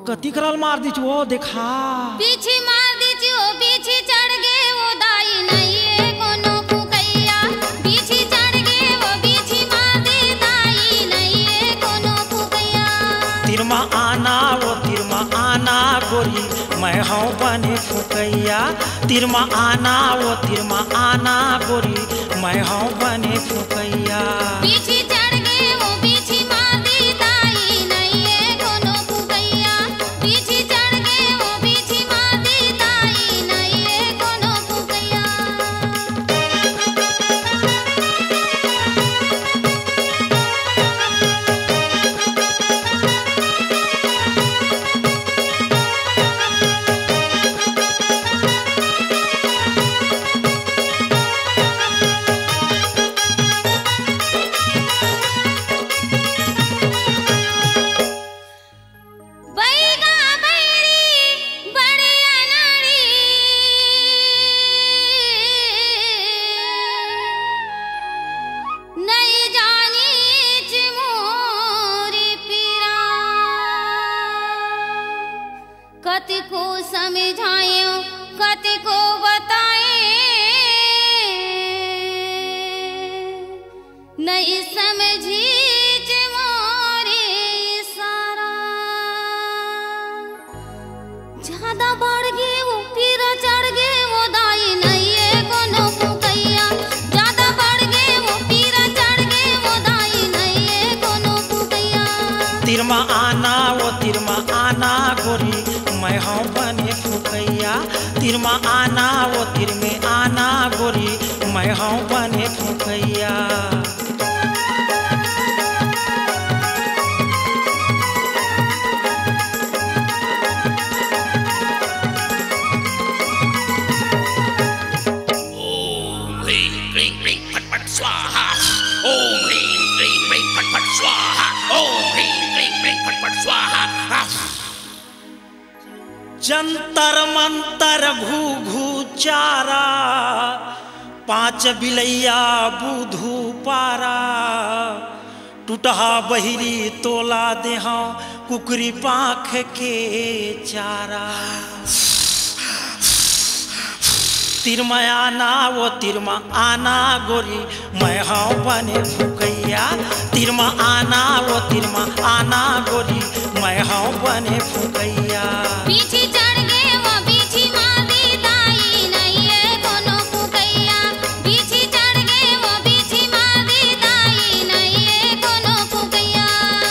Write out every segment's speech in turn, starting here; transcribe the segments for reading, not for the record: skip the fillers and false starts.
कति करल मार दी वो देखा पीछे मार दी वो पीछे चढ़ गए वो दाई नहीं है कोनो फुकैया पीछे चढ़ गए वो पीछे मार दे दाई नहीं है कोनो फुकैया। तिरमा आना वो तिरमा आना गोरी मैं हूँ बने फुकैया तिरमा आना वो तिरमा आना गोरी मैं हूँ बने फुकैया। पीछे चढ़ गए वो पीछे मार दे दाई नहीं है कोनो फुकैया पीछे चढ़ गए वो पीछे मार दे दाई नहीं है कोनो फुकैया। कति को समझाए कति को बताए नहीं समझी मोरे सारा ज्यादा बढ़ गए वो फिर चढ़ गए वो दाई नहीं है कोनो फुकैया ज्यादा बढ़ गए वो फिर चढ़ गए वो दाई नहीं है कोनो फुकैया। तिरमा आना वो तिरमा आना गोरी मैं हूँ बने फुकैया तिरमा आना वो तिरमे आना गोरी मैं हूँ बने फुकैया। ओम ह्रीं क्लीं क्लीं फट फट स्वाहा ओम ह्रीं क्लीं क्लीं फट फट स्वाहा ओम ह्रीं क्लीं क्लीं फट फट स्वाहा। जंतर मंतर घू घू चारा पांच बिलैया बुधू पारा टूटहा बहिरी तोला देहा कुकरी पाख के चारा। तिरमा आना वो तिरमा आना गोरी मैं हूँ बने फुकैया तिरमा आना वो तिरमा आना गोरी मैं हूँ बने फुकैया। पीछे चढ़ गए वो पीछे मार दे दाई नहीं है कोनो फुकैया पीछे चढ़ गए वो पीछे मार दे दाई नहीं है कोनो फुकैया।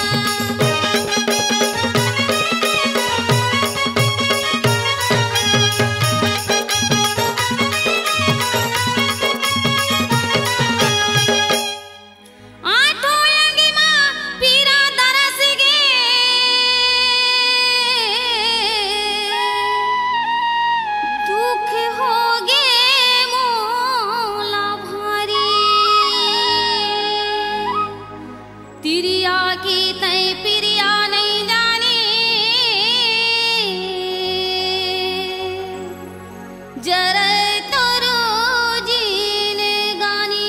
तिरिया की तय पिरिया नहीं जाने जरा तो रोजीने गानी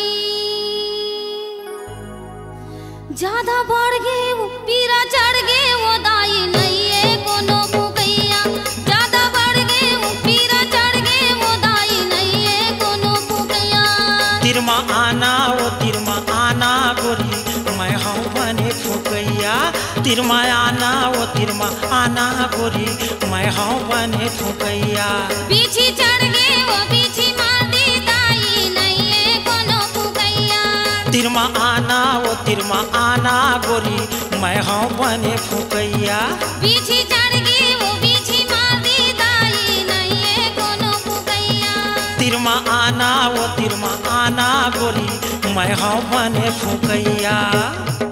ज्यादा बढ़ गए वो पीरा चढ़ गए वो दाई नहीं है कोनो फुकैया ज्यादा बढ़ गए वो पीरा चढ़ गए वो दाई नहीं है कोनो फुकैया। तिरमा आना वो तिरमा आना गोरी मैं हूँ बने फुकैया तिरमा आना वो तिरमा आना गोरी मैं हूँ बने फुकैया। पीछे चढ़ गए वो पीछे मार दे दाई नहीं है कोनो फुकैया तिरमा आना वो तिरमा आना गोरी मैं हूँ बने फुकैया। पीछे चढ़ गए वो पीछे मार दे दाई नहीं है कोनो फुकैया तिरमा आना वो तिरमा आना गोरी मैं हूँ बने फुकैया।